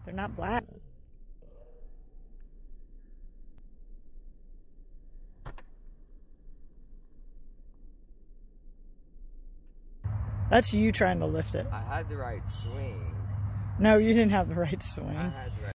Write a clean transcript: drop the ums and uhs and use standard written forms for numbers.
They're not black. That's you trying to lift it. I had the right swing. No, you didn't have the right swing. I had the right